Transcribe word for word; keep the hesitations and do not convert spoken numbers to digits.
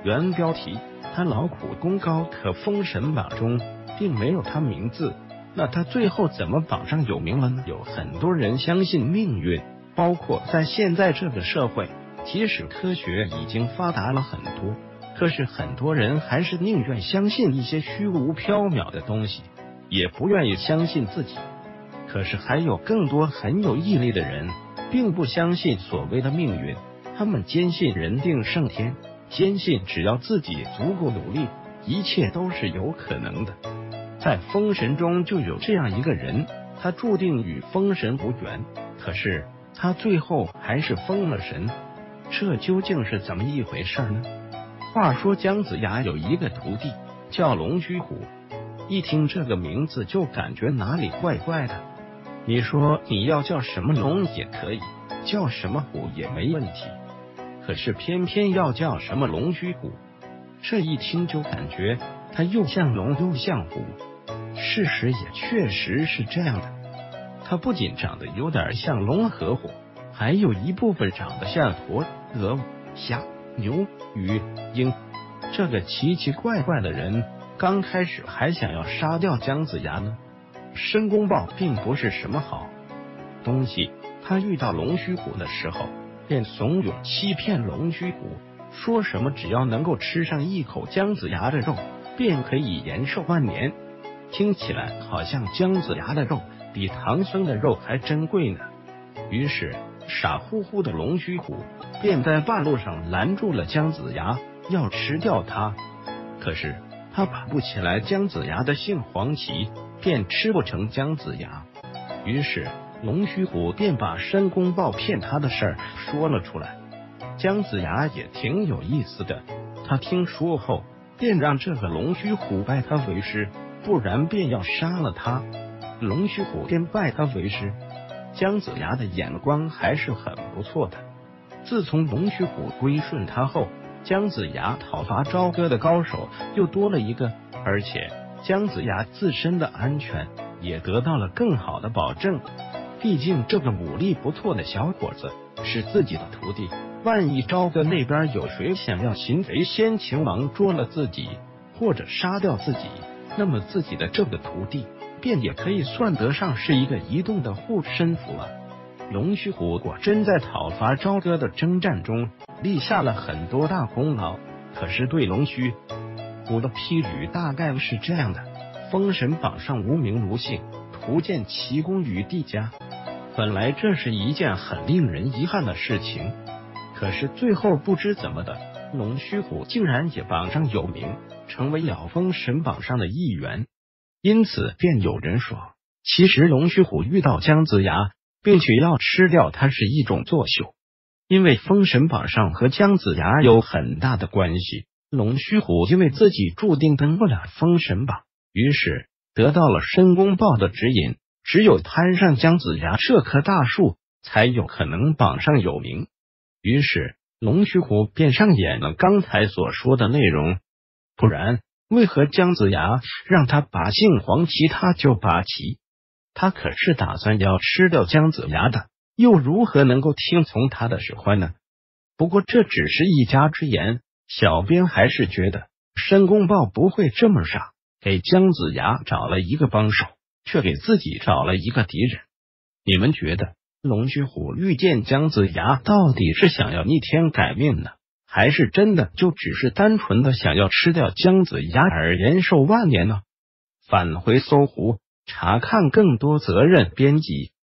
原标题他劳苦功高，可封神榜中并没有他名字，那他最后怎么榜上有名了呢？有很多人相信命运，包括在现在这个社会，即使科学已经发达了很多，可是很多人还是宁愿相信一些虚无缥缈的东西，也不愿意相信自己。可是还有更多很有毅力的人，并不相信所谓的命运，他们坚信人定胜天，坚信只要自己足够努力，一切都是有可能的。在封神中就有这样一个人，他注定与封神无缘，可是他最后还是封了神，这究竟是怎么一回事呢？话说姜子牙有一个徒弟叫龙须虎，一听这个名字就感觉哪里怪怪的。你说你要叫什么龙也可以，叫什么虎也没问题，可是偏偏要叫什么龙须虎，这一听就感觉他又像龙又像虎。事实也确实是这样的，他不仅长得有点像龙和虎，还有一部分长得像驼、鹅、虾、牛、鱼、鹰。这个奇奇怪怪的人刚开始还想要杀掉姜子牙呢。申公豹并不是什么好东西，他遇到龙须虎的时候便怂恿欺骗龙须虎，说什么只要能够吃上一口姜子牙的肉便可以延寿万年。听起来好像姜子牙的肉比唐僧的肉还珍贵呢。于是傻乎乎的龙须虎便在半路上拦住了姜子牙，要吃掉他。可是他爬不起来姜子牙的杏黄旗，便吃不成姜子牙。于是龙须虎便把申公豹骗他的事儿说了出来。姜子牙也挺有意思的，他听说后便让这个龙须虎拜他为师，不然便要杀了他。龙须虎便拜他为师。姜子牙的眼光还是很不错的，自从龙须虎归顺他后，姜子牙讨伐朝歌的高手又多了一个，而且姜子牙自身的安全也得到了更好的保证。毕竟这个武力不错的小伙子是自己的徒弟，万一朝歌那边有谁想要擒贼先擒王捉了自己，或者杀掉自己，那么自己的这个徒弟便也可以算得上是一个移动的护身符了。龙须虎果真在讨伐朝歌的征战中立下了很多大功劳，可是对龙须虎的批语大概是这样的：封神榜上无名无姓，徒见奇功于帝家。本来这是一件很令人遗憾的事情，可是最后不知怎么的，龙须虎竟然也榜上有名，成为了封神榜上的一员。因此便有人说，其实龙须虎遇到姜子牙并且要吃掉他是一种作秀，因为封神榜上和姜子牙有很大的关系。龙须虎因为自己注定登不了封神榜，于是得到了申公豹的指引，只有攀上姜子牙这棵大树才有可能榜上有名。于是龙须虎便上演了刚才所说的内容，不然为何姜子牙让他拔杏黄旗他就拔旗？他可是打算要吃掉姜子牙的，又如何能够听从他的使唤呢？不过这只是一家之言，小编还是觉得申公豹不会这么傻，给姜子牙找了一个帮手，却给自己找了一个敌人。你们觉得龙须虎遇见姜子牙到底是想要逆天改命呢，还是真的就只是单纯的想要吃掉姜子牙而延寿万年呢？返回搜狐查看更多责任编辑